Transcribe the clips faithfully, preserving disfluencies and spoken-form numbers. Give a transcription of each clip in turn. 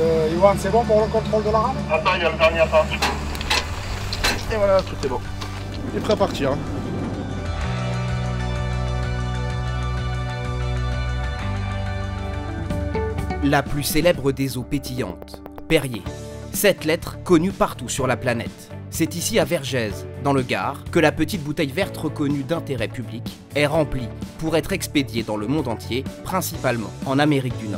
Euh, Yohan, c'est bon pour le contrôle de la rame? Attends, il y a le dernier pas. Et voilà, tout est bon. Il est prêt à partir. Hein. La plus célèbre des eaux pétillantes, Perrier. Sept lettres connues partout sur la planète. C'est ici à Vergès, dans le Gard, que la petite bouteille verte reconnue d'intérêt public est remplie pour être expédiée dans le monde entier, principalement en Amérique du Nord.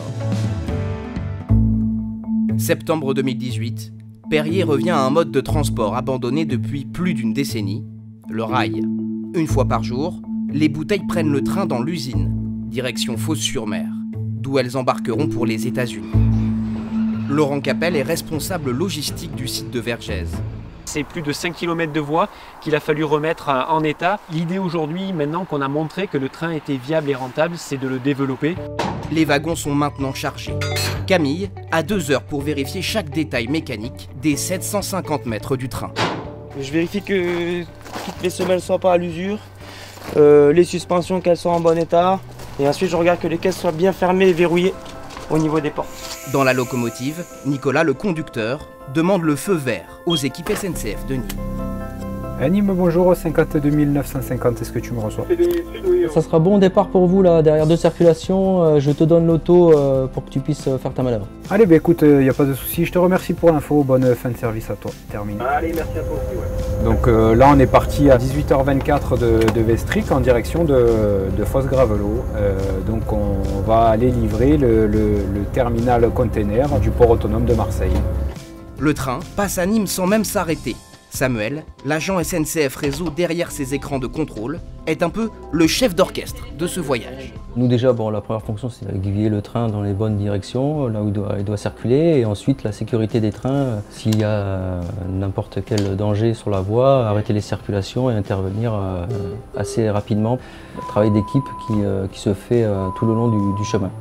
Septembre deux mille dix-huit, Perrier revient à un mode de transport abandonné depuis plus d'une décennie, le rail. Une fois par jour, les bouteilles prennent le train dans l'usine, direction Fos-sur-Mer, d'où elles embarqueront pour les États-Unis. Laurent Capel est responsable logistique du site de Vergès. C'est plus de cinq kilomètres de voies qu'il a fallu remettre en état. L'idée aujourd'hui, maintenant qu'on a montré que le train était viable et rentable, c'est de le développer. Les wagons sont maintenant chargés. Camille a deux heures pour vérifier chaque détail mécanique des sept cent cinquante mètres du train. Je vérifie que toutes les semelles ne soient pas à l'usure, euh, les suspensions qu'elles soient en bon état, et ensuite je regarde que les caisses soient bien fermées et verrouillées au niveau des portes. Dans la locomotive, Nicolas, le conducteur, demande le feu vert aux équipes S N C F de Nîmes. À Nîmes, bonjour, cinquante-deux mille neuf cent cinquante, est-ce que tu me reçois? Ça sera bon départ pour vous là, derrière deux circulations, je te donne l'auto pour que tu puisses faire ta manœuvre. Allez, bah écoute, il n'y a pas de souci, je te remercie pour l'info, bonne fin de service à toi, terminé. Allez, merci à toi aussi, ouais. Donc euh, là, on est parti à dix-huit heures vingt-quatre de, de Vestric en direction de, de Fosse-Gravelot. Euh, donc on va aller livrer le, le, le terminal container du port autonome de Marseille. Le train passe à Nîmes sans même s'arrêter. Samuel, l'agent S N C F Réseau derrière ses écrans de contrôle, est un peu le chef d'orchestre de ce voyage. Nous déjà, bon, la première fonction c'est d'aiguiller le train dans les bonnes directions, là où il doit, il doit circuler, et ensuite la sécurité des trains, s'il y a n'importe quel danger sur la voie, arrêter les circulations et intervenir euh, assez rapidement. Un travail d'équipe qui, euh, qui se fait euh, tout le long du, du chemin.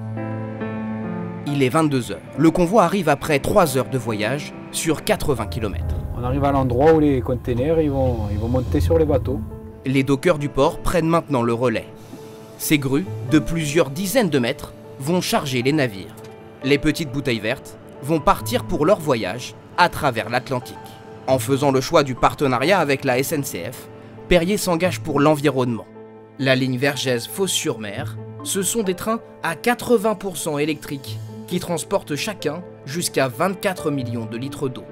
Il est vingt-deux heures. Le convoi arrive après trois heures de voyage sur quatre-vingts kilomètres. On arrive à l'endroit où les containers ils vont, ils vont monter sur les bateaux. Les dockers du port prennent maintenant le relais. Ces grues, de plusieurs dizaines de mètres, vont charger les navires. Les petites bouteilles vertes vont partir pour leur voyage à travers l'Atlantique. En faisant le choix du partenariat avec la S N C F, Perrier s'engage pour l'environnement. La ligne Vergès-Fos-sur-Mer, ce sont des trains à quatre-vingts pour cent électriques qui transportent chacun jusqu'à vingt-quatre millions de litres d'eau.